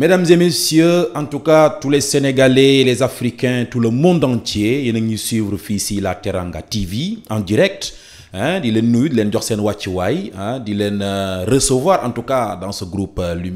Mesdames et messieurs, en tout cas tous les Sénégalais, les Africains, tout le monde entier yéen a ngi suivre fii si la Teranga TV en direct di leen nuyu di leen jox seen wàccuwaay di leen recevoir en tout cas dans ce groupe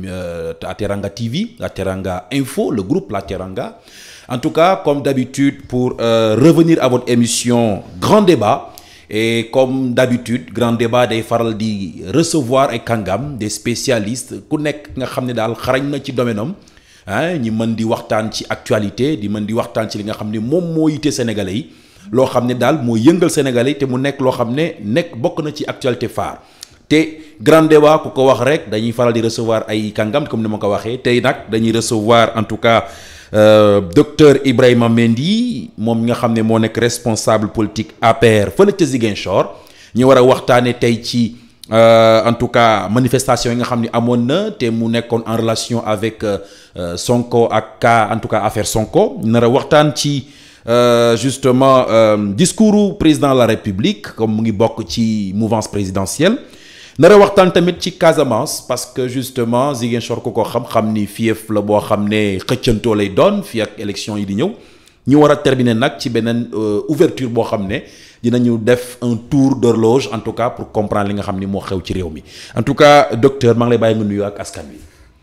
la Teranga TV, la Teranga Info, le groupe la Teranga. En tout cas, comme d'habitude, pour revenir à votre émission Grand Débat. Et comme d'habitude Grand Débat day faral di recevoir ay kàngam des spécialistes ku nekk nga xam ne daal xarañ na ci domaine am ñi mën di waxtaan ci actualité di mën di waxtaan ci li nga xam ne moom moo yite sénégalais yi loo xam ne daal moo yëngal sénégalais yi te mu nekk loo xam ne bokk na ci actualité phare te Grand Débat ku ko wax rek dañuy faral di recevoir ay kàngam comme ni ma ko waxee tey nag dañuy recevoir en tout cas docteur Ibrahima Mendy moom mi nga xam ne moo nekk responsable politique APR fële ca Ziguinchor ñu war a waxtaanee tey ci en tout cas manifestation yi nga xam ne amoon na te mu nekkoon en relation avec Sonko ak cas en tout cas affaire Sonko nar a waxtaan ci justement discours président de la République comme mu ngi bokk ci mouvance présidentielle. nara waxtaan tamit ci Casamance parce que justement Ziguinchor ku ko xam-xam ni fief la boo xam ne xëccantoo lay doon fii ak élection yi di ñëw ñu war a terminer nag ci beneen ouverture boo xam ne dinañu def un tour d'horloge en tout cas pour comprendre li nga xam ni moo xew ci réew mi en tout cas docteur maa ngi lay bàyyi nga nuyu ak askan wi.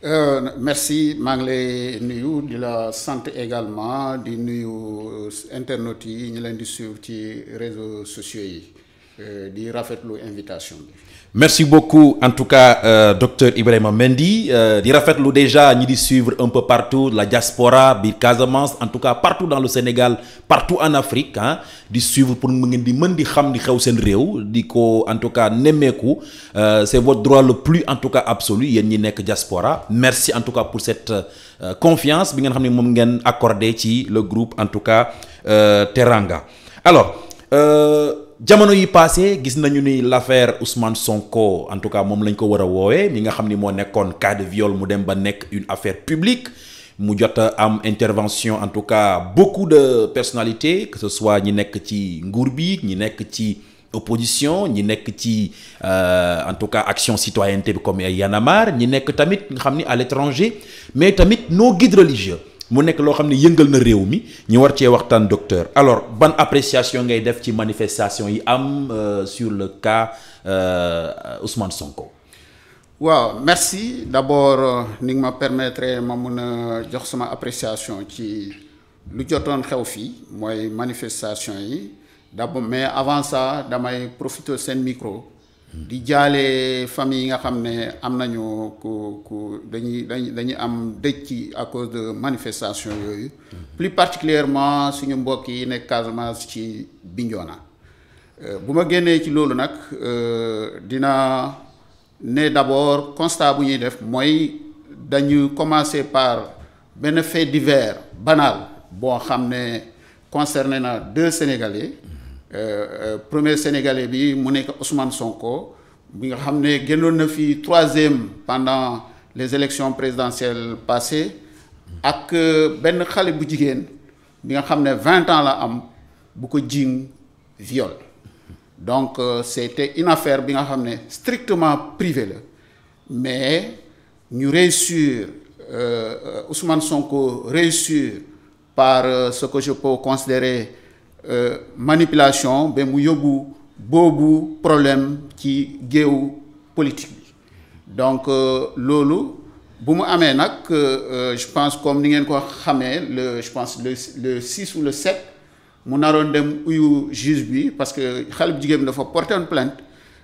Merci maa ngi lay nuyu di la sant également di nuyu internautes yi ñu leen di suivre ci réseaux sociaux yi di rafetlu invitation bi. Merci beaucoup en tout cas docteur Ibrahima Mendy di rafetlu déjà ñi di suivre un peu partout la diaspora biir Casamance en tout cas partout dans le Sénégal partout en Afrique di suivre pour mu ngeen di mën di xam di xew seen réew di ko en tout cas nemmeeku c'est votre droit le plus en tout cas absolu yéen ñi nekk diaspora merci en tout cas pour cette confiance bi ngeen xam ne moom ngeen accordé ci le groupe en tout cas Teranga alors jamono yi passé gis nañu ni l'affaire Ousmane Sonko en tout cas moom lañ ko war a woowee mi nga xam ni moo nekkoon cas de viol mu dem ba nekk une affaire publique mu jot a am intervention en tout cas beaucoup de personnalités que ce soit ñi nekk ci nguur bi ñi nekk ci opposition ñi nekk ci en tout cas action citoyenneté bi comme ay Y'en a marre ñi nekk tamit nga xam ni à l'étranger mais tamit nos guides religieux mu nekk loo xam ne yëngal na réew mi ñu war cee waxtaan docteur alors ban appréciation ngay def ci manifestation yi am sur le cas Ousmane Sonko. waaw merci d'abord ni nga ma permettre ma mun a jox sama appréciation ci lu jotoon xew fii mooy manifestation yi d'abord mais avant ça damay profiter seen micro. di jaale famille yi nga xam ne am nañu dañuy am dëj ci à cause de manifestation yooyu plus particulièrement suñu mbokk yi nekk Casamance ci Bignona bu ma génnee ci loolu nag dina ne d'abord constat bu ñuy def mooy dañu commencer par benn fait divers banal boo xam ne concerné na 2 Sénégalais premier Sénégalais bi mu nekk Ousmane Sonko bi nga xam ne génnoon na fi 3e pendant les élections présidentielles passées ak benn xale bu jigéen bi nga xam ne 20 ans la am bu ko jiiñ viol donc c'était une affaire bi nga xam ne strictement privée la mais ñu réussir Ousmane Sonko réussir par ce que je peux considérer manipulation ba mu yóbbu boobu problème ci géewu politique bi donc loolu bu mu amee nag je pense comme ni ngeen ko xamee je pense le 6 ou le 7 mu naroon dem uyu juge bi parce que xale bu jigéen bi dafa porter une plainte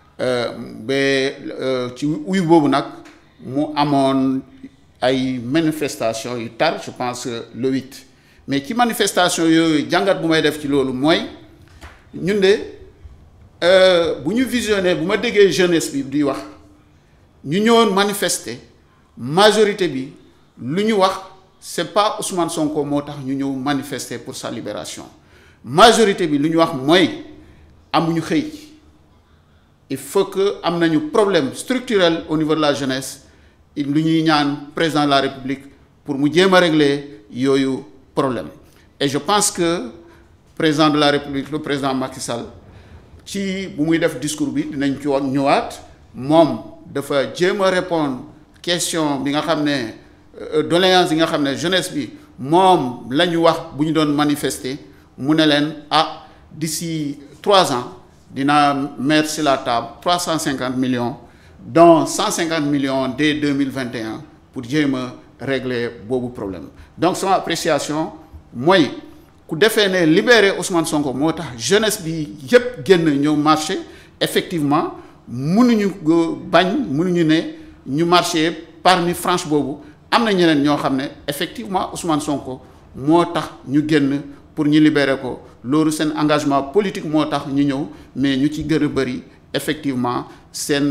ba ci uyu boobu nag mu amoon ay manifestation yu tar je pense le 8 mais ci manifestation yooyu jàngat bu may def ci loolu mooy ñun de bu ñu visionné bu ma déggee jeunesse bi di wax ñu ñëwoon manifester majorité bi lu ñu wax c'est pas Ousmane Sonko moo tax ñu ñëw manifester pour sa libération majorité bi lu ñu wax mooy amuñu xëy il faut que am nañu problème structurel au niveau de la jeunesse lu ñuy ñaan président de la République pour mu jéem a régler yooyu problème et je pense que président de la République le président Macky Sall ci bu muy def discours bi dinañ ci ñëwaat moom dafa jéem a répondre question bi nga xam ne doléances yi nga xam ne jeunesse bi moom la ñu wax bu ñu doon manifester mu ne leen d'ici 3 ans dinaa mettre sur la table 350 millions dont 150 millions dès 2021 pour jéem a régler boobu problème. Donc sama appréciation mooy ku defee ne libérer Ousmane Sonko moo tax jeunesse bi yëpp génn ñëw marché effectivement mënuñu mënuñu ne ñu marché parmi frange boobu am na ñeneen ñoo xam ne effectivement Ousmane Sonko moo tax ñu génn pour ñu libérer ko loolu seen engagement politique moo tax ñu ñëw mais ñu ci gën a bëri effectivement seen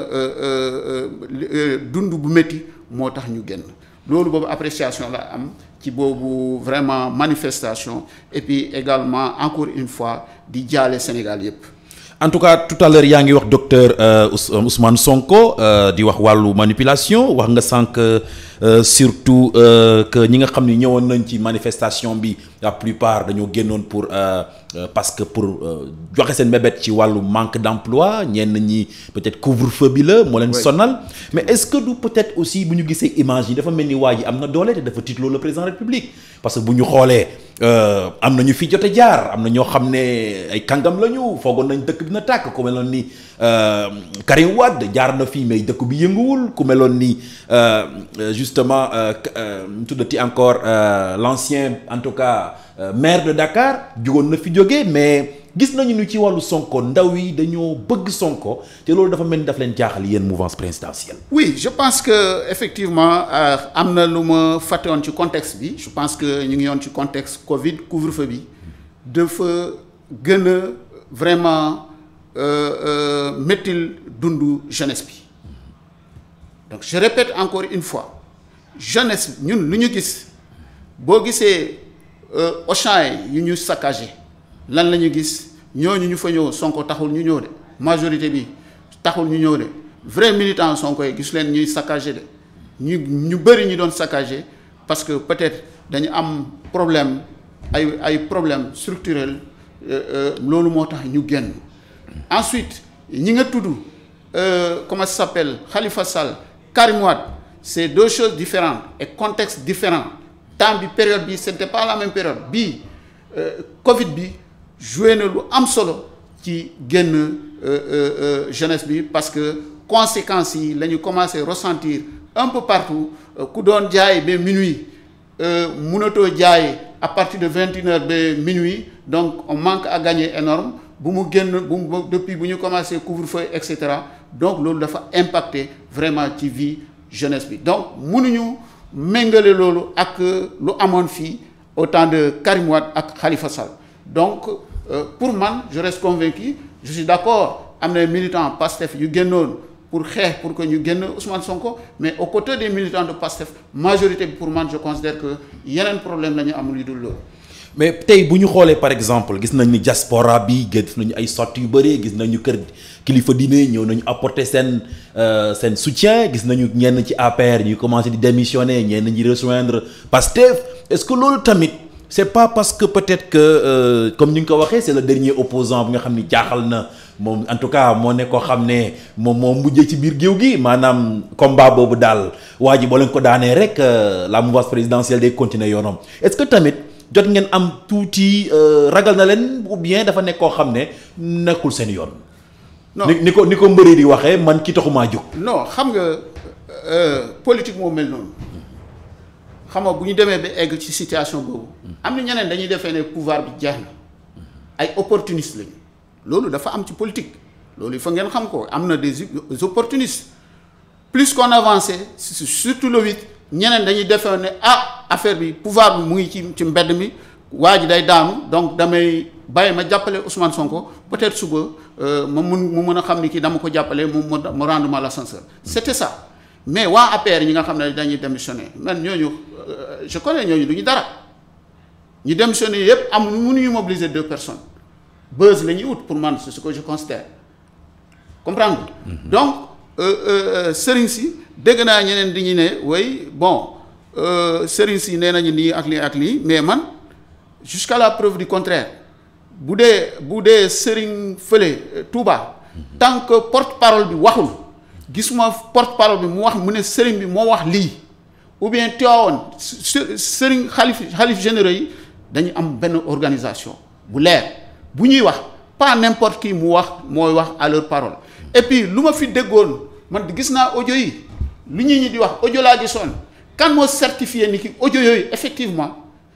dund bu métti moo tax ñu génn loolu boobu appréciation la am ci boobu vraiment manifestation et puis également encore une fois di jaale Sénégal yépp. En tout cas tout à l'heure yaa ngi wax docteur Ousmane Sonko di wax wàllu manipulation wax nga sànq surtout que ñi nga xam ni ñëwoon nañ ci manifestation bi la plupart dañoo génnoon pour parce que pour joxe seen mébét ci wàllu manque d'emploi ñenn ñi peut-être couvre-feu bi la moo leen sonal mais est-ce que du peut-être aussi bu ñu gisee image yi dafa mel ni waa ji am na doole te dafa tiitloo le président de la République parce que bu ñu xoolee am na ñu fi jote jaar am na ñoo xam ne ay kàngam la ñu foogoon nañ dëkk bi na tàkk ku meloon ni Karim Wade jaar na fii mais dëkk bi yënguwul ku meloon ni justement tuddati encore l'ancien en tout cas maire de Dakar jugoon na fi jógee mais gis nañu ni ci wàllu Sonko ndaw yi dañoo bëgg Sonko te loolu dafa mel ni daf leen jaaxal yéen mouvance présidentielle. Oui, je pense que effectivement am na lu ma fàtte woon ci contexte bi je pense que ñu ngi yoon ci contexte Covid couvre-feu bi dafa gën a vraiment mettil dundu jeunesse bi donc je répète encore une fois jeunesse ñun lu ñu gis boo gisee Auchan yu ñu saccagé lan la ñu gis ñooñu ñu fa ñëw Sonko taxul ñu ñëw de majorité bi taxul ñu ñëw de vrai militant Sonko yi gis leen ñuy saccagé de ñu bëri ñu doon saccagé parce que peut-être dañu am problème ay problème structurel loolu moo tax ñu génn ensuite ñi nga tudd comment ça s'appelle Khalifa Sall Karim Wade c'est deux choses différentes et contexte différent temps bi période bi c'était pas la même période bii Covid bi joué na lu am solo ci génn jeunesse bi parce que conséquences yi la ñu commencé ressentir un peu partout ku doon jaay ba minuit mënatoo jaay à partir de 21h ba minuit donc on manque à gagner énorme bu mu génn depuis bu ñu commencé couvre-feu et cetera donc loolu dafa impacter vraiment ci vie jeunesse bi donc mënuñu méngale loolu ak lu amoon fii au temps de Karim Wade ak Khalifa Sall donc pour man je reste convaincu je suis d'accord am na militants PASTEF yu génnoon pour xeex pour que ñu génn Ousmane Sonko mais aux côtés des militants de PASTEF majorité bi pour man je considère que yeneen problème la ñu am lu dul loolu. mais tey bu ñu xoolee par exemple gis nañ ni diaspora bi gis nañu ay sorties yu bëri gis nañu kër kilifa diine ñëw nañu apporter seen soutien gis nañu ñenn ci APR ñu commencé di démissionner ñenn ñi rejoindre PASTEF est-ce que loolu tamit c'est pas parce que peut-être que comme ni nga ko waxee c'est le dernier opposant bi nga xam ni jaaxal na moom en tout cas moo ne koo xam ne moom moo mujjee ci biir géew gi maanaam combat boobu daal waa ji boo leen ko daanee rek la mouvance présidentielle day continuer yoonam est-ce que tamit jot ngeen am tuuti ragal na leen ou bien dafa nekk koo xam ne nekkul seen yoon. non ni ko mbëri di waxee man ki taxumaa jóg. non xam nga politique moo mel noonu xam nga bu ñu demee ba egg ci situation boobu. am na ñeneen dañuy defee ne pouvoir bi jeex na ay opportunistes lañu loolu dafa am ci politique loolu il faut ngeen xam ko am na des opportunistes plus qu'on avançait surtout le 8 ñeneen dañuy defee ne affaire bi pouvoir bi mu ngi ci mbedd mi waa ji day daanu donc damay bàyyi ma jàppale Ousmane Sonko peut-être suba mu mën a xam ni kii dama ko jàppale mu rendre ma l'ascenseur c'était ça mais waa APR ñi nga xam ne dañuy démissionner man ñooñu je connais ñooñu du ñu dara ñu démissionner yëpp mënuñu mobiliser 2 personnes buzz la ñuy wut pour man c'est ce que je considère comprendre donc sëriñ si dégg naa ñeneen di ñu ne way bon sëriñ si nee nañu nii ak lii mais man jusqu'à la preuve du contraire bu dee sëriñ fële Touba tant que porte-parole bi waxul gisuma porte-parole bi mu wax mu ne sëriñ bi moo wax lii ou bien Tivaouane sëriñ xalif généraux yi dañu am benn organisation bu leer bu ñuy wax pas n'importe qui mu wax mooy wax à leur parole. Et puis lu ma fi déggoon man gis naa audio yi lu ñi di wax audio laa gisoon kan moo certifié ni ki audio yooyu effectivement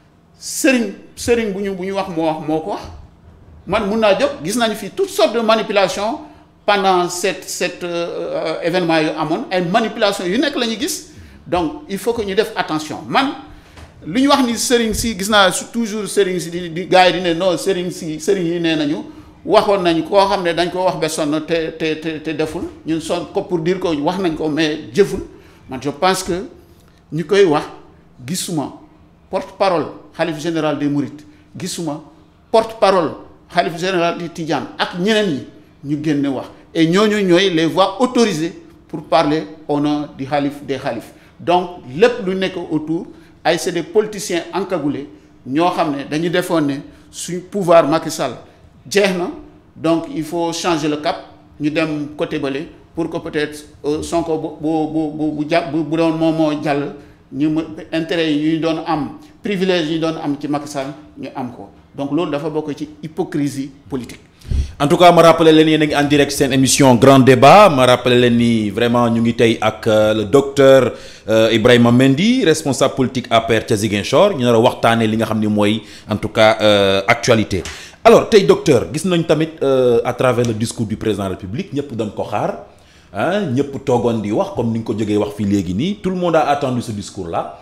sëriñ bu ñu wax moo ko wax man mun naa jóg gis nañu fi toutes sortes de manipulations pendant cet événement yu amoon ay manipulations yu nekk la ñu gis donc il faut que ñu def attention man lu ñu wax ni sëriñ si gis naa toujours sëriñ si di gars yi di ne non sëriñ yi nee nañu waxoon nañ koo xam ne dañ ko wax ba sonn te deful ñun sonn ko pour dire que wax nañ ko mais jëful man je pense que ñu koy wax gisuma porte-parole xalif général des Mourides gisuma porte-parole xalif général des Tidiane ak ñeneen ñi ñu génne wax et ñooñu ñooy les voix autorisées pour parler au nom du xalif des xalif donc lépp lu nekk autour ay c'est des politiciens encagoulés ñoo xam ne dañu defoon ne suñ pouvoir Macky Sall jeex na donc il faut changer le cap ñu dem côté bële pour que peut-être Sonko bu doon moom moo jàll ñu intérêt yi ñu doon am privilège yi ñu doon am ci Macky Sall ñu am ko donc loolu dafa bokk ci hypocrisie politique. En tout cas ma rappelé leen yéen a ngi en direct seen émission Grand Débat ma rappelé leen ni vraiment ñu ngi tey ak le docteur Ibrahima Mendy responsable politique APR ca Ziguinchor ñu nar a waxtaanee li nga xam ni mooy en tout cas actualité. Alors tey docteur gis nañ tamit à travers le discours du président de la République ñëpp dañ ko xaar ah ñëpp toogoon di wax comme ni nga ko jógee wax fii léegi nii tout le monde a attendu ce discours là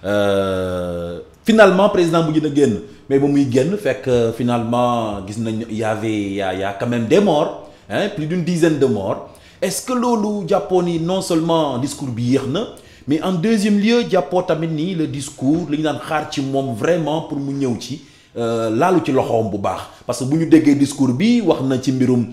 finalement président bu gën a génn mais ba muy génn fekk finalement gis nañ y a quand même des morts hein plus d'une dizaine de morts est-ce que loolu jàppoo ni non seulement discours bi yéex na mais en deuxième lieu jàppoo tamit ni le discours li ñu daan xaar ci moom vraiment pour mu ñëw ci laalu ci loxoom bu baax parce que bu ñu déggee discours bi wax na ci mbirum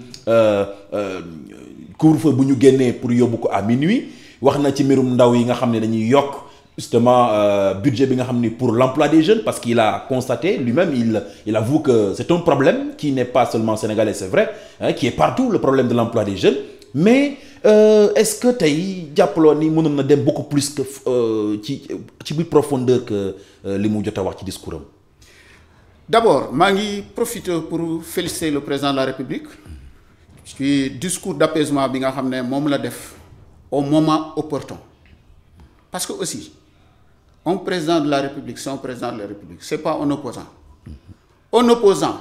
couvre-feu bu ñu génnee pour yóbbu ko à minuit wax na ci mbirum ndaw yi nga xam ne dañuy yokk justement budget bi nga xam ni pour l'emploi des jeunes parce qu'il a constaté lui-même il avoue que c'est un problème qui n'est pas seulement sénégalais c'est vrai hein, qui est partout le problème de l'emploi des jeunes mais est-ce que tey jàppaloo ni mënoon na dem beaucoup plus que ci biir profondeur que li mu jot a wax ci discours am. D'abord maa ngi profiter pour féliciter le président de la République ci discours d'apaisement bi nga xam ne moom la def au moment opportun parce que aussi un président de la République c'est un président de la République c'est pas un opposant un opposant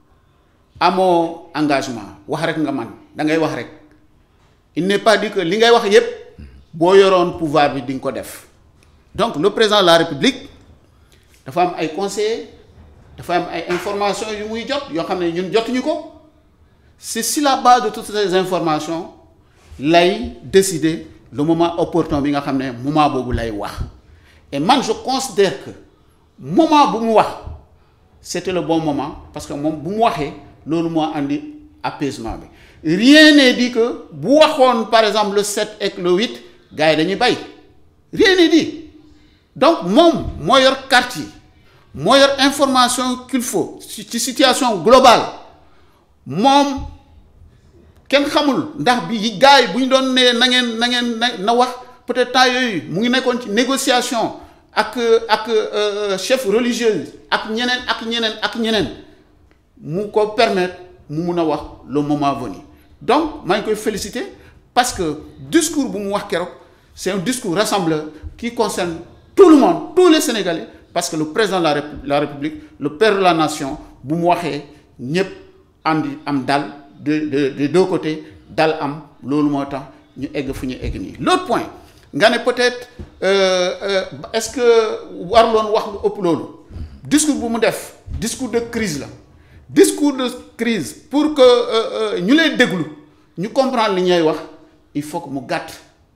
amoo engagement wax rek nga man da ngay wax rek il n'est pas dit que li ngay wax yépp boo yoroon pouvoir bi di nga ko def donc le président de la République dafa am ay conseillers dafa am ay informations yu muy jot yoo xam ne ñun jotuñu ko c'est sur la base de toutes ces informations lay décider le moment opportun bi nga xam ne moment boobu lay wax et man je considère que moment bu mu wax c'était le bon moment parce que moom bu mu waxee loolu moo andi apaisement bi rien n'est dit que bu waxoon par exemple le 7 et le 8 gars yi dañuy bay rien n'est dit donc moom moo yor carte yi moo yor information qu'il faut ci situation globale moom kenn xamul ndax bi gars yi bu ñu doon ne na wax peut-être temps yooyu mu ngi nekkoon ci négociation ak chef religieux ak ñeneen mu ko permettre mu mun a wax le moment venu donc maa ngi koy féliciter parce que discours bu mu wax keroog c'est un discours rassembleur qui concerne tout le monde tous les Sénégalais parce que le président de la République le père de la nation bu mu waxee ñëpp am dal de deux côtés dal am loolu moo tax ñu egg fu ñu egg nii. L'autre point nga ne peut-être est-ce que waruloon wax lu ëpp loolu discours bu mu def discours de crise la discours de crise pour que ñu lay déglu ñu comprendre li ñuy wax il faut que mu gàtt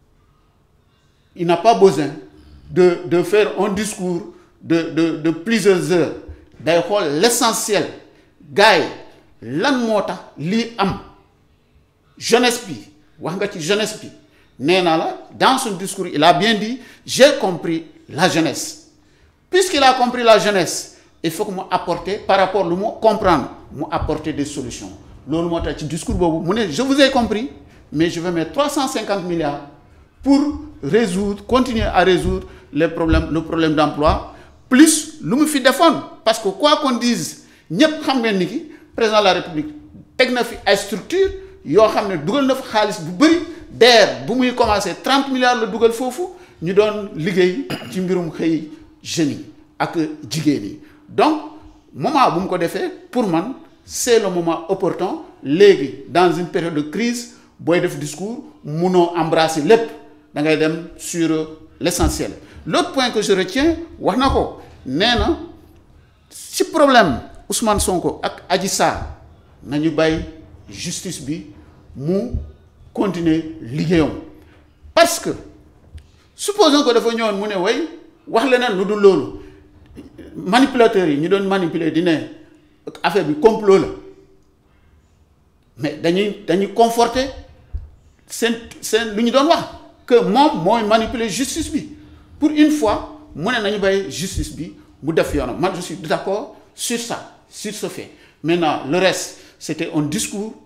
il n'a pas besoin de faire un discours de plusieurs heures day xool l'essentiel gars yi lan moo tax lii am jeunesse bi wax nga ci jeunesse bi nee naa la dans son discours il a bien dit j'ai compris la jeunesse puisqu'il a compris la jeunesse il faut que mu apporter par rapport lu mu comprendre mu apporter des solutions loolu moo tax ci discours boobu mu ne je vous ai compris mais je vais mettre 350 milliards pour continuer à résoudre le problème d'emploi plus lu mu fi defoon parce que quoi qu'on dise ñëpp xam ngeen ni ki président de la République teg na fi ay structure yoo xam ne dugal na fa xaalis bu bëri DER bu muy commencé 30 milliards la dugal foofu ñu doon liggéey ci mbirum xëy jeunes yi ak jigéen yi donc moment bu mu ko defee pour man c'est le moment opportun léegi dans une période de crise booy def discours munoo embrasser lépp da ngay dem sur l'essentiel. L'autre point que je retiens wax na ko nee na ci problème Ousmane Sonko ak Adji Sarr nañu bàyyi justice bi mu continuer liggéeyam parce que supposons que dafa ñëwoon mu ne way wax leneen lu dul loolu manipulateurs yi ñu doon manipuler di ne affaire bi complot la mais dañuy conforter seen lu ñu doon wax que moom mooy manipuler justice bi pour une fois mu ne nañu bàyyi justice bi mu def yoonam man je suis d'accord sur ça sur ce fait maintenant le reste c'était un discours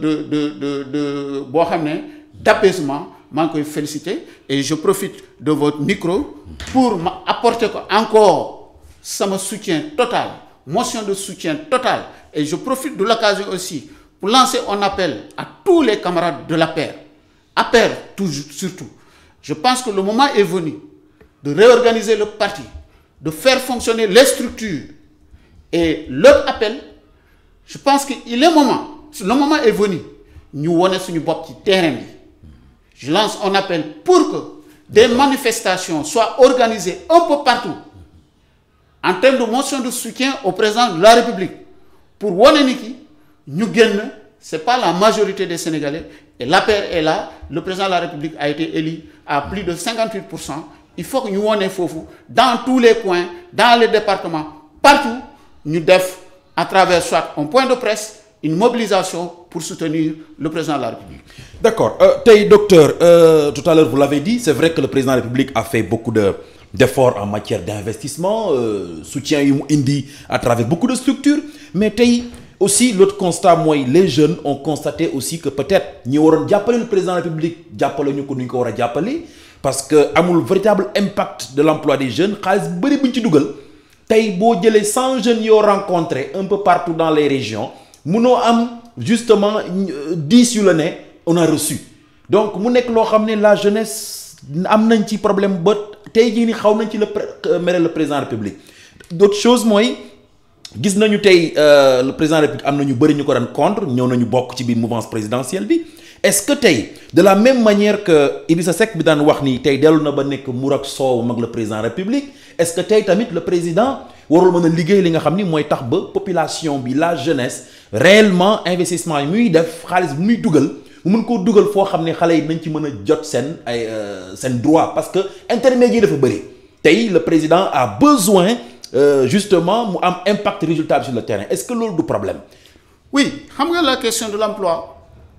de boo xam ne d'apaisement maa ngi koy féliciter et je profite de votre micro pour ma apporter ko encore sama soutien total motion de soutien total et je profite de l'occasion aussi pour lancer un appel à tous les camarades de l'APR toujours surtout je pense que le moment est venu de réorganiser le parti de faire fonctionner les structures et leur appel je pense que le moment est venu ñu wone suñu bopp ci terrain bi je lance un appel pour que des manifestations soient organisées un peu partout en termes de motion de soutien au président de la République pour wane ni ki ñu génn c'est pas la majorité des Sénégalais et l'APR est là le président de la République a été élu à plus de 58%. Il faut que ñu wone foofu dans tous les coins dans les départements partout ñu def à travers soit un point de presse une mobilisation pour soutenir le président de la République. D'accord tey docteur tout à l'heure vous l'avez dit c'est vrai que le président de la République a fait beaucoup d'efforts en matière d'investissement soutien yu mu indi à travers beaucoup de structures mais tey aussi l'autre constat mooy les jeunes ont constaté aussi que peut-être ñi waroon jàppale le président de la République jàppale ñu ko nu ñu ko war a jàppale parce que amul véritable impact de l'emploi des jeunes xaalis bu bëri bu ñu ci dugal tey boo jëlee 100 jeunes yoo rencontré un peu partout dans les régions munoo am justement 10 yu la ne on a reçu donc mu nekk loo xam ne la jeunesse am nañ ci problème ba tey jii ni xaw nañ ci mere le président de la République d'autres choses mooy gis nañu tey le président de la République am na ñu bëri ñu ko daan contre ñëw nañu bokk ci biir mouvance présidentielle bi est-ce que tey de la même manière que Idrissa Seck bi daan wax ni tey dellu na ba nekk mur ak soow mag le président de la République est-ce que tey tamit le président warul mën a liggéey li nga xam ni mooy tax ba population bi la jeunesse réellement investissement yi muy def xaalis bi muy dugal mu mën koo dugal foo xam ne xale yi nañ ci mën a jot seen droit parce que intermédiaire yi dafa bëri tey le président a besoin justement mu am impact résultat sur le terrain est-ce que loolu du problème. Oui xam nga la question de l'emploi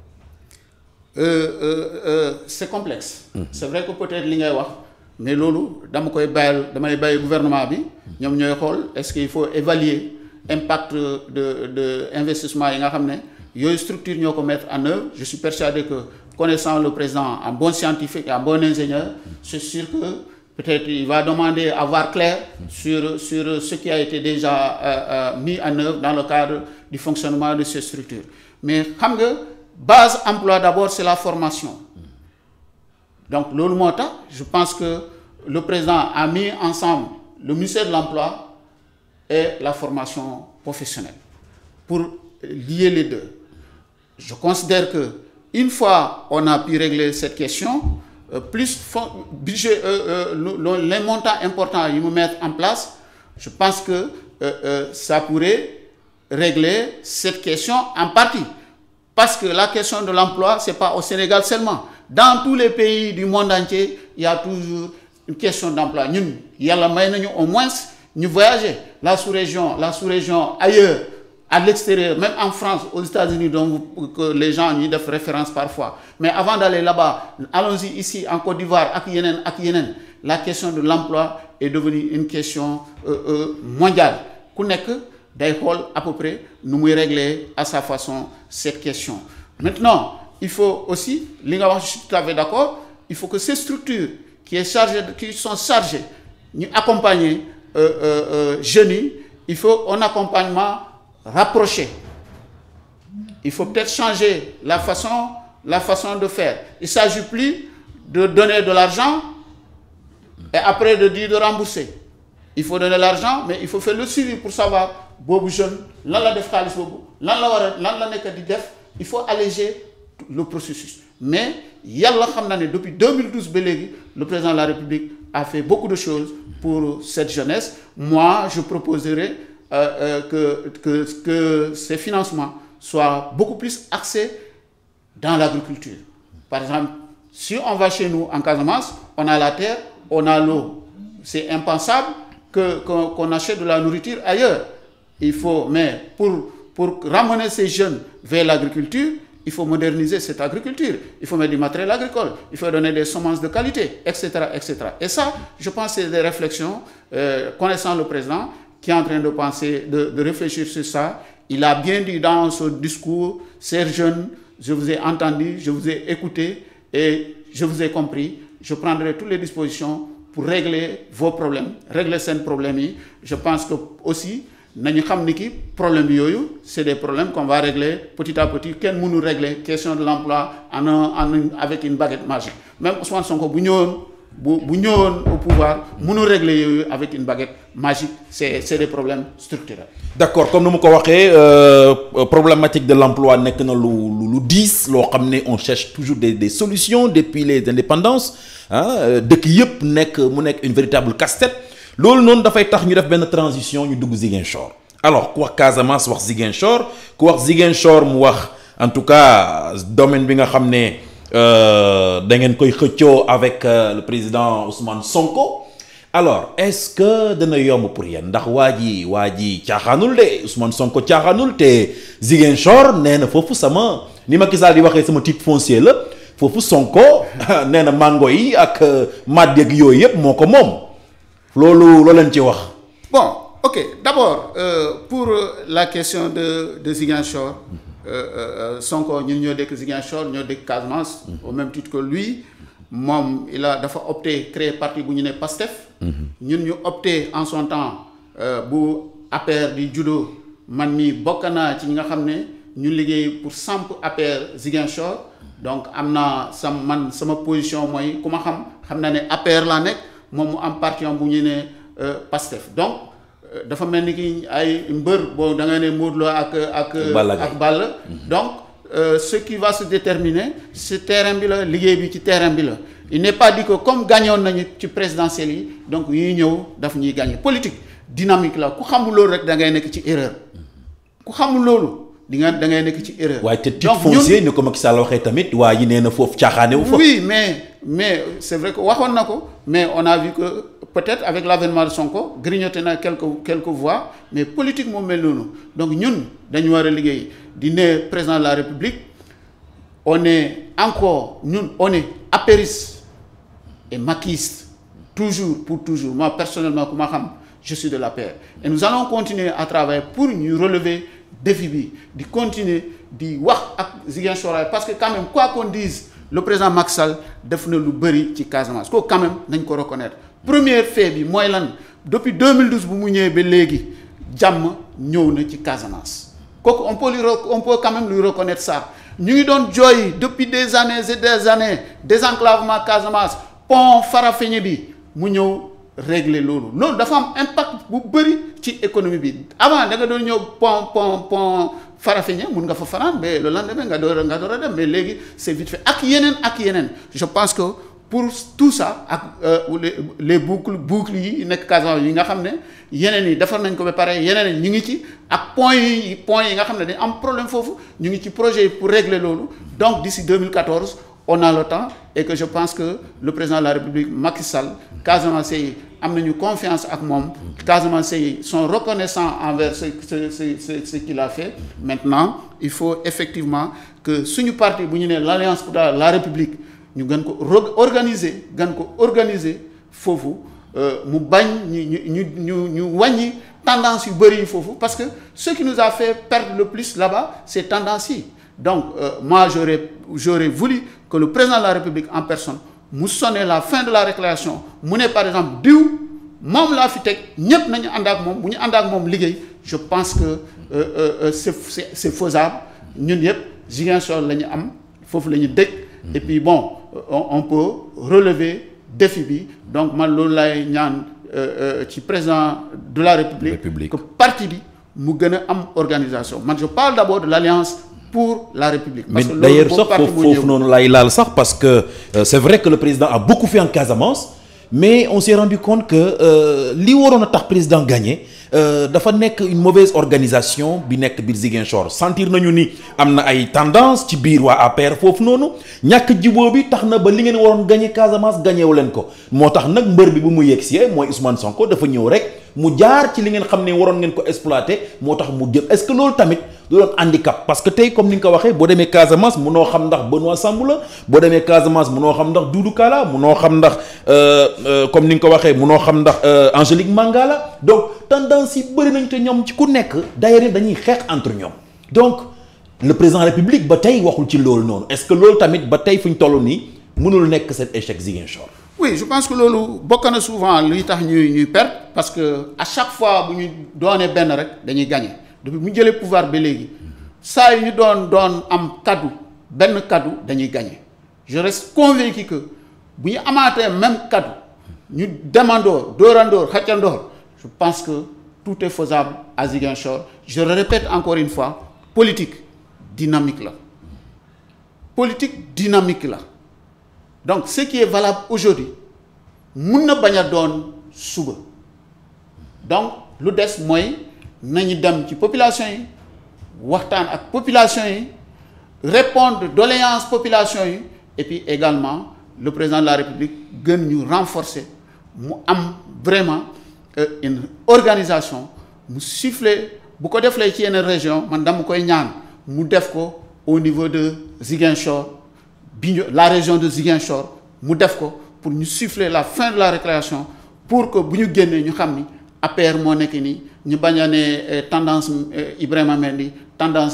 c'est complexe. C'est vrai que peut-être li ngay wax mais loolu damay bàyyi gouvernement bi ñoom ñooy xool est-ce qu'il faut évaluer impact de investissement yi nga xam ne yooyu structure ñoo ko mettre en œuvre je suis persuadé que connaissant le président en bon scientifique et en bon ingénieur c'est sûr que peut-être il va demander à voir clair sur ce qui a été déjà mis en œuvre dans le cadre du fonctionnement de ces structures mais xam nga base emploi d'abord c'est la formation donc loolu moo tax je pense que le président a mis ensemble le ministère de l'emploi et la formation professionnelle pour lier les deux je considère que une fois on a pu régler cette question plus budget les montants importants yi mu mettre en place je pense que ça pourrait régler cette question en partie parce que la question de l'emploi c'est pas au Sénégal seulement dans tous les pays du monde entier il y a toujours une question d'emploi ñun yàlla may nañu au moins ñu voyager la sous-région ailleurs à l'extérieur même en France aux États-Unis donc que les gens ñuy def référence parfois mais avant d'aller là-bas allons-y ici en Côte d'Ivoire ak yeneen la question de l'emploi est devenue une question mondiale ku nekk day xool à peu près nu muy régler à sa façon cette question maintenant il faut aussi li nga wax je suis tout à fait d'accord il faut que ces structures qui sont chargées ñu accompagner jeunes yi il faut un accompagnement rapproché. Il faut peut-être changer la façon de faire. Il ne s'agit plus de donner de l'argent et après de dire de rembourser. Il faut donner l'argent, mais il faut faire le suivi pour savoir boobu jeune lan la def xaalis boobu lan la nekk di def. Il faut alléger le processus. Mais yàlla xam na ne depuis 2012 ba léegi le président de la République a fait beaucoup de choses pour cette jeunesse. Moi, je proposerai que ces financements soient beaucoup plus axés dans l'agriculture. Par exemple, si on va chez nous en Casamance, on a la terre, on a l'eau. C'est impensable qu'on achète de la nourriture ailleurs. Il faut, mais pour ramener ces jeunes vers l'agriculture, il faut moderniser cette agriculture. Il faut mettre du matériel agricole. Il faut donner des semences de qualité, etc., etc. Et ça, je pense que c'est des réflexions, connaissant le président, qui est en train de penser, de réfléchir sur ça. Il a bien dit dans son discours, chers jeunes, je vous ai entendu, je vous ai écouté et je vous ai compris. Je prendrai toutes les dispositions pour régler vos problèmes, régler ces problèmes. Je pense que aussi, nañu xam ni ki problème yooyu c'est des problèmes qu'on va régler petit à petit. Kenn mënu régler question de l'emploi avec une baguette magique. Même Ousmane Sonko bu ñëwoon au pouvoir mënu régler yooyu avec une baguette magique. C'est des problèmes structurels. D'accord, comme nous l'avons dit, problématique de l'emploi n'est que lu 10, on cherche toujours des solutions depuis les indépendances. Dëkk yëpp nekk mu nekk une véritable casse-tête. Loolu noonu dafay tax ñu def benn transition ñu dugg Ziguinchor. Alors ku wax Casamance wax Ziguinchor ku wax Ziguinchor mu wax en tout cas domaine bi nga xam ne da ngeen koy xëccoo avec le président Ousmane Sonko. Alors est-ce que dana yomb pour yéen ndax waa ji caaxaanul de Ousmane Sonko caaxaanul te Ziguinchor nee na foofu sama ni Macky Sall di waxee sama titre foncier la foofu Sonko nee na mango yi ak màdd yeeg yooyu yëpp moo ko moom loolu leen ci wax. Bon, ok, d'abord pour la question de Ziguinchor, Sonko ñun ñoo dëkk Ziguinchor ñoo dëkk Casamance. Au même titre que lui moom il a dafa opté créer parti bu ñu ne PASTEF. ñun ñu opté en son temps bu APR di judo man mi bokk naa ci ñi nga xam ne ñu liggéey pour samp APR Ziguinchor. Donc am naa sama position mooy ku ma xam na ne APR laa nekk moom mu am parti bu ñu ne PASTEF. Donc dafa mel ni ki ay mbër boo da nga ne Modou Lo ak Balla. Donc ce qui va se déterminer c'est terrain bi la liggéey bi ci terrain bi la. Il n'est pas dit que comme gagnoon nañu ci présidentielle yi donc yuy ñëw daf ñuy gagner. Politique dynamique la ku xamul loolu rek da ngay nekk ci erreur ku xamul loolu da ngay nekk ci erreur. waaye te titre foncier ni ko Macky Sall waxee tamit waa yi nee na foofu caaxaane wu fa. Oui mais c'est vrai que waxoon na ko mais on a vu que peut-être avec l'avènement de Sonko grignoté na quelques voix mais politique moo mel noonu donc ñun dañu war a liggéey di ne président de la République on est apériste et maquiste toujours pour toujours. Moi personnellement ku ma xam je suis de l'APR et nous allons continuer à travailler pour ñu relever défi bi di continuer di wax ak Ziguinchor parce que quand même quoi qu'on dise le président Macky Sall def na lu bëri ci Casamance kooku quand même nañ ko reconnaître. Premier fait bi mooy lan depuis 2012 bu mu ñëwee ba léegi jàmm ñëw na ci Casamance kooku on peut quand même lui reconnaître ça. ñu ngi doon jooy depuis des années et des années désenclavement Casamance pont Farafenni bi mu ñëw régler loolu dafa am impact bu bëri ci économie bi avant da nga doon ñëw pont Farafenni mun nga fa fanaan mais le lendemain nga door a dem mais léegi c'est vite fait ak yeneen je pense que pour tout ça ak les boucles yi nekk Casamance yi nga xam ne yeneen yi defar nañ ko ba pare yeneen yi ñu ngi ci ak point yi nga xam ne dañ am problème foofu ñu ngi ci projet yi pour régler loolu donc d'ici 2014 on a le temps et que je pense que le président de la République Macky Sall Casamance yi am nañu confiance ak moom Casamance yi sont reconnaissants envers ce qu'il a fait. Maintenant il faut effectivement que suñu parti bu ñu ne l'Alliance pour la République ñu gën ko organiser foofu mu bañ ñu wàññi tendance yu bëri yi foofu parce que ce qui nous a fait perdre le plus là-bas c'est tendance yi. Donc moi j'aurais voulu que le président de la République en personne mu sonne la fin de la récréation mu ne par exemple diw moom laa fi teg ñëpp nañu ànd ak moom bu ñu ànd ak moom liggéey je pense que c'est faisable ñun yëpp Ziguinchor la ñu am foofu la ñu dëkk et puis bon on peut relever défi bi donc man loolu lay ñaan ci président de la République que parti bi mu gën a am organisation man je parle d'abord de l'Alliance pour la République. Parce mais d'ailleurs sax foofu noonu lay laal sax parce que c'est vrai que le président a beaucoup fait en Casamance mais on s'est rendu compte que li waroon a tax président gagné dafa nekk une mauvaise organisation bi nekk biir Ziguinchor sentir nañu ni am na ay tendance ci biir waa APR foofu noonu ñàkk jiboo bi tax na ba li ngeen waroon gagné Casamance gagnéwu leen ko moo tax nag mbër bi bu mu yegsee mooy Ousmane Sonko dafa ñëw rek mu jaar ci li ngeen xam ne waroon ngeen ko exploiter moo tax mu jël est-ce que loolu tamit du doon handicap parce que tey comme ni nga ko waxee boo demee Casamance munoo xam ndax Benoît Sambou la boo demee Casamance munoo xam ndax Doudou Ka la munoo xam ndax comme ni nga ko waxee munoo xam ndax Angélique Manga la donc tendance yi bëri nañ te ñoom ci ku nekk d'ailleurs dañuy xeex entre ñoom donc le président de la République ba tey waxul ci loolu noonu est-ce que loolu tamit ba tey fu ñu toll nii mënul nekk cet échec Ziguinchor. oui je pense que loolu bokk na souvent luy tax ñuy perdre parce que à chaque fois bu ñu doonee benn rek dañuy gagner depuis bu ñu jëlee pouvoir ba léegi saa yu ñu doon am kaddu benn kaddu dañuy gagner je reste convaincu que bu ñu amaatee même kaddu ñu demandoor dóorandoor xaccandoor je pense que tout est faisable à Ziguinchor je le répète encore une fois politique dynamique la politique dynamique la donc ce qui est valable aujourd'hui mun na bañ a doon suba donc lu des mooy nañu dem ci population yi waxtaan ak population yi répondre doléances population yi et puis également le président de la République gën ñu renforcer mu am vraiment une organisation mu siffler bu ko deflee ci yenn région man dama koy ñaan mu def ko au niveau de Ziguinchor la région de Ziguinchor mu def ko pour ñu siffler la fin de la récréation pour que bu ñu génnee ñu xam ni APR moo nekk nii ñu bañ a ne tendance Ibrahima Mendy tendance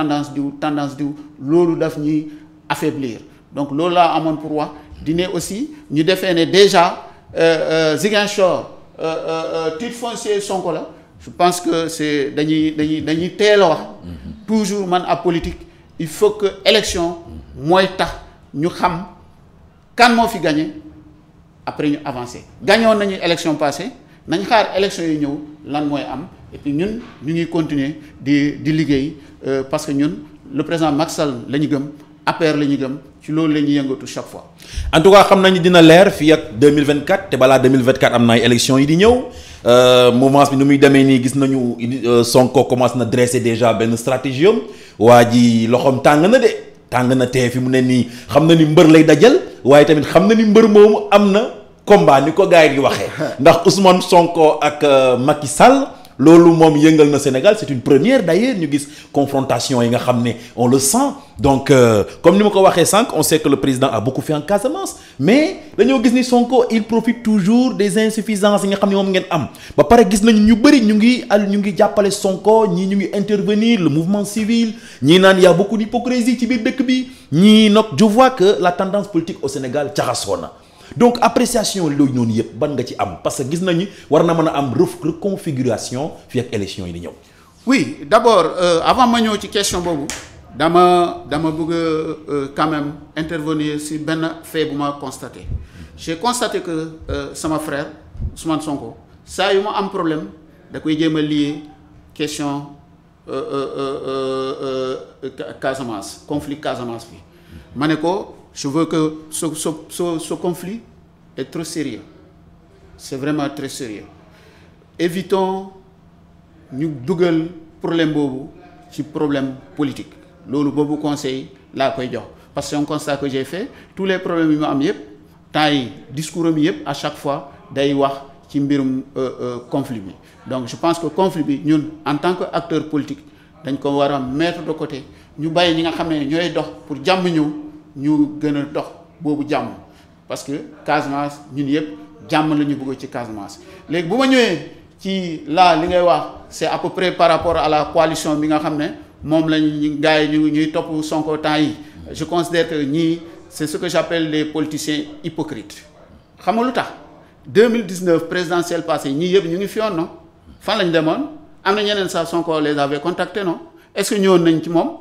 diw loolu daf ñuy affaiblir donc loolu laa amoon pour wax dine aussi ñu defee ne déjà Ziguinchor titre foncier Sonko la je pense que c'est dañuy teel a wax toujours man à politique il faut que élection mooy tax ñu xam kan moo fi gagné après ñu avancer gagnoon nañu élection passée nañ xaar élection yi ñëw lan mooy am et puis ñun ñu ngi continuer di liggéey parce que ñun le président Macky Sall la ñu gëm APR la ñu gëm ci loolu la ñuy yëngatu chaque fois. en tout cas xam nañu dina leer fii ak 2024 te balaa 2024 am na ay élections yi di ñëw mouvance bi nu muy demee nii gis nañu Sonko commence na dresser déjà benn stratégie am waa ji loxoom tàng na de. tàng na tee fi mu ne nii xam na ni mbër lay dajal waaye tamit xam na ni mbër moomu am na combat ni ko gars yi di waxee ndax Ousmane Sonko ak Macky Sall loolu moom yëngal na Sénégal c'est une première d'ailleurs ñu gis confrontation yi nga xam ne on le sent donc comme ni ma ko waxee sànq on sait que le président a beaucoup fait en Casamance mais dañoo gis ni Sonko il profite toujours des insuffisances yi nga xam ne moom ngeen am ba pare gis nañu ñu bëri ñu ngi jàppale Sonko ñii ñu ngi intervenir le mouvement civil ñii naan y a beaucoup d'hypocrisie ci biir dëkk bi ñii nag je vois que la tendance politique au Sénégal jaxasoo na donc appréciation loolu noonu yëpp ban nga ci am parce que gis nañu war na mën a am reconfiguration fii ak élection yi di ñëw. oui d'abord avant ma ñëw ci question boobu dama bëgg quand même intervenir si benn fait bu ma constaté j'ai constaté que sama frère Ousmane Sonko saa yu ma am problème da koy jéem a lier question Casamance conflit Casamance bi ma ne ko. Je veux que ce conflit est trop sérieux. C'est vraiment très sérieux. Évitons ñu dugal problème boobu ci problème politique. loolu boobu conseil laa koy jox parce que c'est un constat que j'ai fait tous les problèmes yi mu am yëpp temps yi discours am yëpp à chaque fois day wax ci mbirum conflit bi donc je pense que conflit bi ñun en tant que acteur politique dañ ko war a mettre de côté ñu bàyyi ñi nga xam ne ñooy dox pour jàmm ñëw. ñu gën a dox boobu jàmm parce que Casamance ñun yëpp jàmm la ñu bëgg ci Casamance léegi bu ma ñëwee ci li ngay wax c'est à peu près par rapport à la coalition bi nga xam ne moom lañu gars yi ñuy topp Sonko temps yi je considère que ñii c'est ce que j'appelle les politiciens hypocrites xam nga lu tax 2019 présidentielle passée ñii yëpp ñu ngi fi yoon non fan lañ demoon am na ñeneen sax Sonko les avait contactés non est-ce que ñëwoon nañ ci moom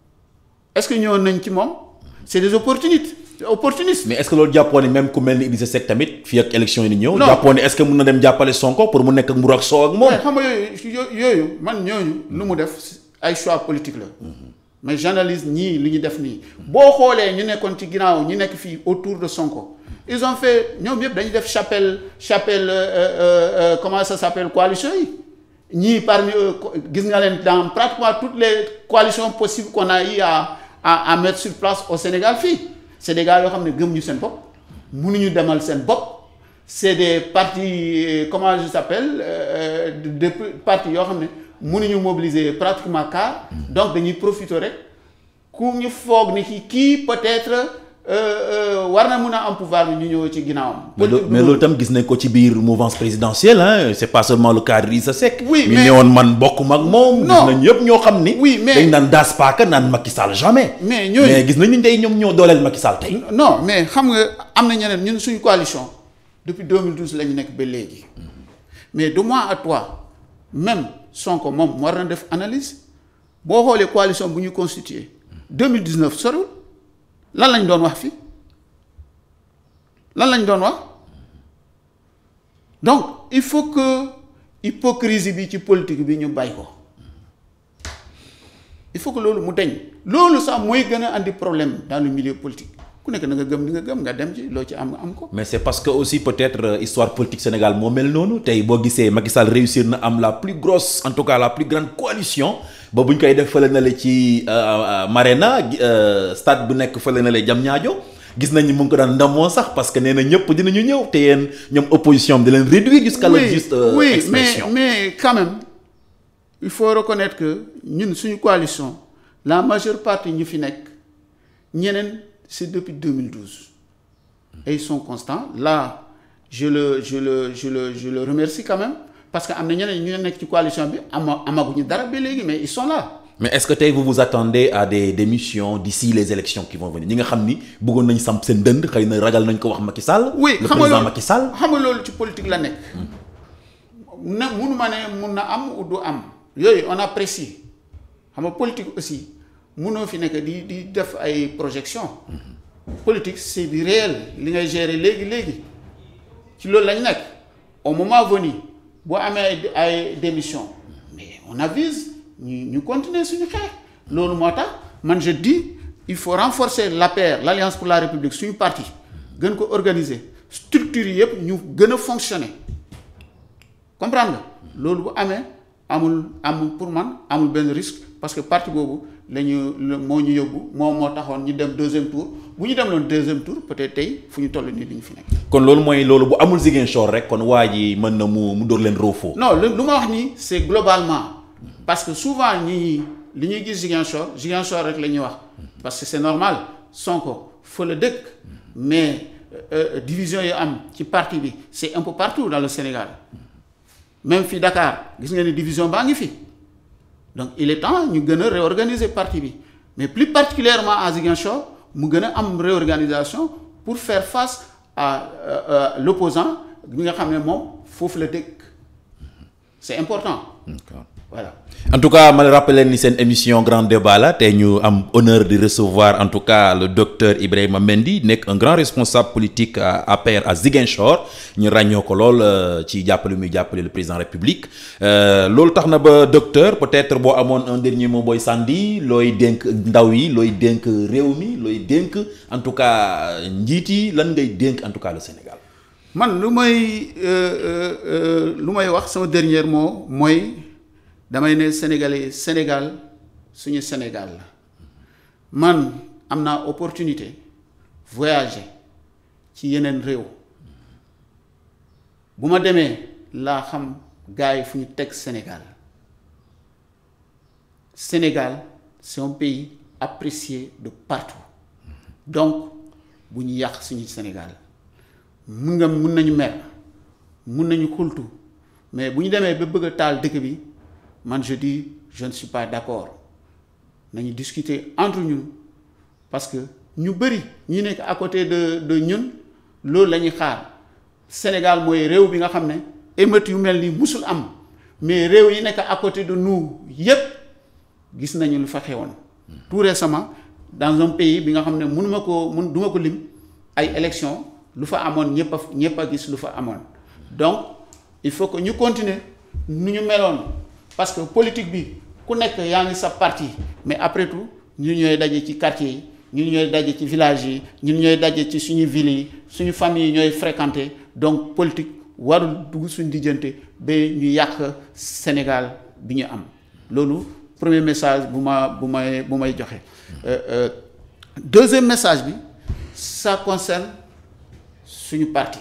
c'est des opportunistes. mais est-ce que loolu jàppoon ne même ku mel ni Idrissa Seck tamit fii ak élection yi ni ñëw. jàppoon ne est-ce que mun na dem jàppale Sonko pour mu nekk ak mburu ak soow ak moom. xam nga yooyu man ñooñu lu mu def ay choix politique la. mais j'analyse ñii li ñu def nii. boo xoolee ñu nekkoon ci ginnaaw ñu nekk fii autour de Sonko ils ont fait ñoom yëpp dañuy def chapelle comment ça s'appelle coalition yi ñii parmi gis nga leen dans pratiquement toutes les coalitions possibles qu'on a eu à mettre sur place au Sénégal fii. c'est des gars yoo xam ne gëm ñu seen bopp mënuñu demal seen bopp c'est des partis comment je s'appelle des partis yoo xam ne mënuñu mobiliser pratiquement car donc dañuy profiter rek ku ñu foog ni kii peut-être war na mun a am pouvoir bi ñu ñëw ci ginnaawam. mais loolu tam gis nañ ko ci biir mouvance présidentielle hein c'est pas seulement le cas d'Idrissa Seck. oui mais ñëwoon man bokkuma ak moom. non gis nañ yëpp ñoo xam ni. oui mais dañ naan daas paaka naan Macky Sall jamais. mais ñooñu mais gis nañu tey ñoom ñoo dooleel Macky Sall tey. non mais xam nga am na ñeneen ñun suñu coalition depuis 2012 la ñu nekk ba léegi mais de moi à toi même Sonko moom war na def analyse boo xoolee coalition bu ñu constitué 2019 soriwul. lan lañ doon wax fii donc il faut que hypocrisie bi ci politique bi ñu bàyyi ko il faut que loolu mu deñ loolu sax mooy gën a andi problème dans le milieu politique ku nekk na nga gëm li nga gëm nga dem ci loo ci am ko. mais c'est parce que aussi peut-être histoire politique Sénégal moo mel noonu tey boo gisee Macky Sall réussir na am la plus grosse en tout cas la plus grande coalition. ba bu ñu koy def fële na la ci Marena stade bu nekk fële na la Diamniadio gis nañ ni mu ngi ko daan ndamoo sax parce que nee na ñëpp dinañu ñëw te yéen ñoom opposition bi di leen réduire jusqu'à la juste expression. mais quand même il faut reconnaître que ñun suñu coalition la majeure partie ñu fi nekk ñeneen c'est depuis 2012 et ils sont constants là je le remercie quand même. parce que am na ñeneen ñu nekk ci coalition bi amaguñu dara ba léegi mais ils sont là. mais est-ce que tey vous vous attendez à des démissions d'ici les élections qui vont venir ñi nga xam ni bëggoon nañ samp seen dënd xëy na ragal nañ ko wax Macky Sall. oui le président Macky Sall. xam nga loolu ci politique la nekk. munu ma ne mun na am ou du am. yooyu on apprécie xam nga politique aussi munoo fi nekk di def ay projections. politique c'est du réel li ngay gérer léegi ci loolu lañ nekk au moment venu. boo amee ay démission mais on avise ñu continuer suñu xeex loolu moo tax man je dis il faut renforcer l'APR l'Alliance pour la République suñu parti gën ko organiser structure yi yëpp ñu gën a fonctionner comprendre nga loolu bu amee amul pour man amul benn risque parce que parti boobu moo ñu yóbbu moo taxoon ñu dem deuxième tour bu ñu dem loon deuxième tour peut-être tey fu ñu toll nii li ñu fi nekk. kon loolu mooy loolu bu amul Ziguinchor rek kon waa ji mën na mu dóor leen roofoo. non lu ma wax nii c'est globalement parce que souvent li ñuy gis Ziguinchor rek la ñuy wax parce que c'est normal Sonko fa la dëkk mais division yi am ci parti bi c'est un peu partout dans le Sénégal même fii Dakar gis nga ni division baa ngi fi. donc il est temps ñu gën a réorganiser parti bi mais plus particulièrement à Ziguinchor mu gën a am réorganisation pour faire face à l'opposant bi nga xam ne moom foofu la dëkk c'est important. D'accord. Voilà. En tout cas ma rappelé ni seen émission Grand Débat la tey ñu am honneur de recevoir en tout cas le docteur Ibrahima Mendy nekk un grand responsable politique à APR à Ziguinchor ñu ràññoo ko lool ci jàppale muy jàppale le président République loolu tax na ba docteur peut-être boo amoon un dernier mot booy sànni looy dénk ndaw yi looy dénk réew mi looy dénk en tout cas njiit yi lan ngay dénk en tout cas le Sénégal. man lu may wax sama dernier mot mooy. damay ne Sénégal suñu Sénégal la man am naa opportunité voyager ci yeneen réew bu ma demee laa xam gars yi fu ñu teg Sénégal c'est un pays apprécié de partout donc bu ñu yàq suñu Sénégal mun nañu mer mun nañu xultu mais bu ñu demee ba bëgg a taal dëkk bi man je dis je ne suis pas d'accord nañu discuter entre ñun parce que ñu bëri ñu nekk à côté de ñun loolu la ñuy xaar Sénégal mooy réew bi nga xam ne émeutes yu mel ni musul am mais réew yi nekk à côté de nous yépp gis nañu lu fa xewoon tout récemment dans un pays bi nga xam ne duma ko lim ay élections lu fa amoon ñëpp a gis lu fa amoon donc il faut que ñu continuer nu ñu meloon parce que politique bi ku nekk yaa ngi sa parti mais après tout ñu ñooy daje ci quartier yi ñun ñooy daje ci village yi ñun ñooy daje ci suñu ville yi suñu famille yi ñooy fréquenter donc politique warul dugg suñu diggante ba ñu yàq Sénégal bi ñu am loolu premier message bu may joxe. Deuxième message bi ça concerne suñu parti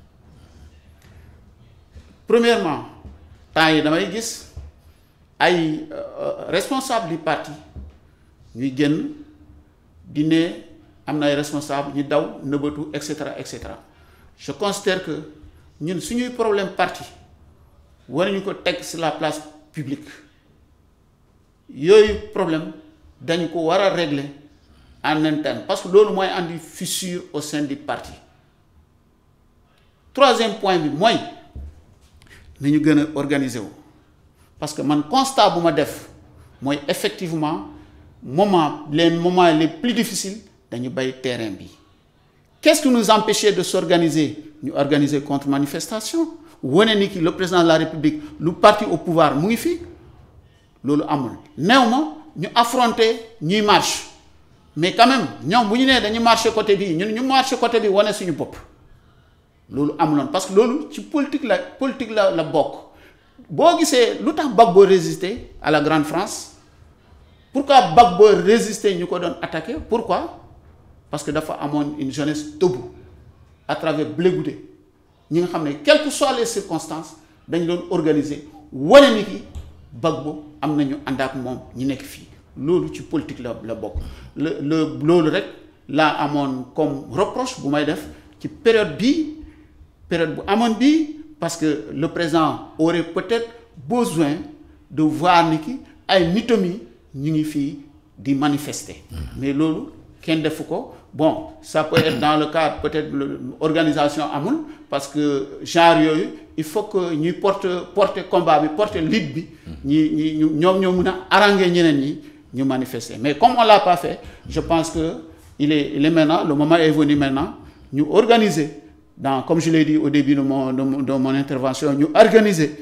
premièrement temps yi damay gis ay responsable du parti ñuy génn di ne am na ay responsable ñu daw nëbbatu et cetera et cetera je considère que ñun suñuy problème parti war nañu ko teg sur la place publique yooyu problème dañu ko war a régler en interne parce que loolu mooy andi fissure au sein du parti. Troisième point bi mooy nañu gën a organiser wu parce que man constat bu ma def mooy effectivement les moments les plus difficiles dañu bay terrain bi. Qu'est-ce qui nous empêchait de s'organiser? Ñu organiser contre manifestation wane ni ki le président de la République lu parti au pouvoir mu ngi fi loolu amul néew ma ñu affronter ñuy marche mais quand même ñoom bu ñu nee dañu marcher côté bii ñun ñu marcher côté bi wane suñu bopp loolu amuloon parce que loolu ci politique la bokk boo gisee lu tax Gbagbo résister à la Grande France pourquoi Gbagbo résister ñu ko doon attaquer pourquoi parce que dafa amoon une jeunesse debout à travers Blé Goudé ñi nga xam ne quelles que soient les circonstances dañ doon organiser wane ni ki Gbagbo am nañu ànd ak moom ñi nekk fii loolu ci politique la bokk loolu rek laa amoon comme reproche bu may def ci période bu amoon bii parce que le président aurait peut-être besoin de voir ni ki ay nitam yi ñu ngi fii di manifester mais loolu kenn defu ko bon ça peut être dans le cadre peut-être organisation amul parce que genre yooyu il faut que ñuy porter combat bi porter lutte bi ñoom ñoo mën a arranger ñeneen ñi ñu manifester mais comme on l'a pas fait je pense que il est maintenant le moment est venu maintenant ñu organiser comme je l'ai dit au début de mon intervention ñu organiser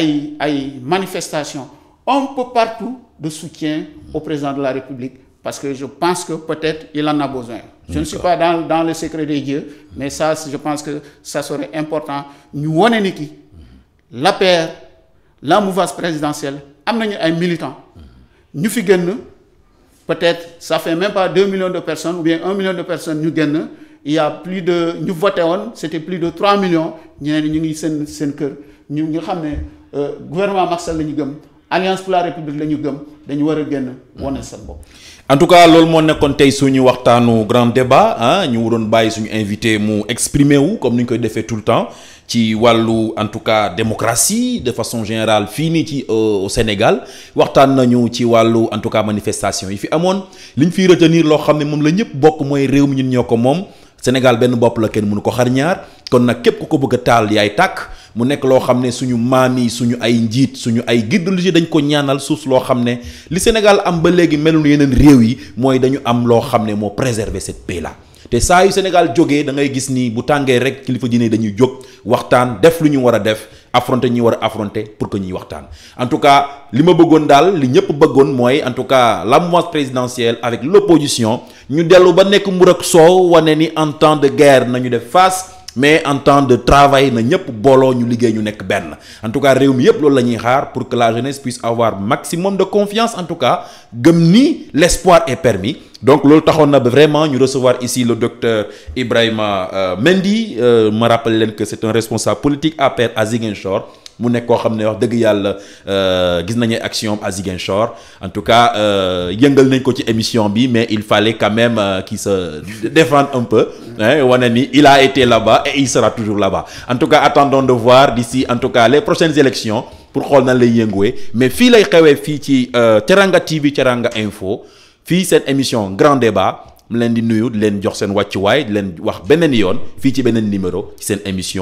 ay manifestations un peu partout de soutien au président de la République parce que je pense que peut-être il en a besoin. Je ne suis pas dans le secret des dieux mais ça je pense que ça serait important ñu wane ni ki l'APR la mouvance présidentielle am nañu ay militants ñu fi génn peut-être ça fait même pas 2 millions de personnes ou bien 1 million de personnes ñu génn il y a plus de ñu voté woon c'était plus de 3 millions ñeneen ñu ngi seen kër ñu xam ne gouvernement Macky Sall la ñu gëm Alliance pour la République la ñu gëm dañu war a génn wane seen bopp. En tout cas loolu moo nekkoon tey suñu waxtaanu grand débat ñu waroon bàyyi suñu invité mu exprimer wu comme ni ñu koy defee tout le temps ci wàllu en tout cas démocratie de façon générale fii nii ci au Sénégal waxtaan nañu ci wàllu en tout cas manifestation yi fi amoon li ñu fiy retenir loo xam ne moom la ñëpp bokk mooy réew mi ñun ñoo ko moom Sénégal benn bopp la kenn mënu ko xar ñaar kon nag képp ku ko bëgg a taal yaay tàkk mu nekk loo xam ne suñu maam yi suñu ay njiit suñu ay guide religieux dañ ko ñaanal suuf loo xam ne li Sénégal am ba léegi melul yeneen réew yi mooy dañu am loo xam ne moo préserver cette paix là te saa yu Sénégal jógee da ngay gis ni bu tàngee rek kilifa diine dañuy jóg waxtaan def lu ñu war a def affronter ñi war a affronter pour que ñuy waxtaan en tout cas li ma bëggoon daal li ñëpp bëggoon mooy en tout cas la mouvance présidentielle avec l'opposition ñu dellu ba nekk mbur ak soow wane ni en temps de guerre nañu def face mais en temps de travail na ñëpp booloo ñu liggéey ñu nekk benn en tout cas réew mi yëpp loolu la ñuy xaar pour que la jeunesse puisse avoir maximum de confiance en tout cas gëm ni l'espoir est permis donc loolu taxoon na ba vraiment ñu recevoir ici le docteur Ibrahima Mendy ma rappelle leen que c'est un responsable politique APR à Ziguinchor mu nekk koo xam ne wax dëgg yàlla gis nañu action à Ziguinchor en tout cas yëngal nañ ko ci émission bi mais il fallait quand même qu'il se défende un peu wane ni il a été là-bas et il sera toujours là-bas en tout cas attendons de voir d'ici en tout cas les prochaines élections pour xool nan lay yënguwee mais fii lay xewee fii ci Teranga TV Teranga Info fii seen émission grand débat mu leen di nuyu di leen jox seen wàccuwaay di leen wax beneen yoon fii ci beneen numéro ci seen émission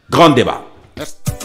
grand débat. Merci.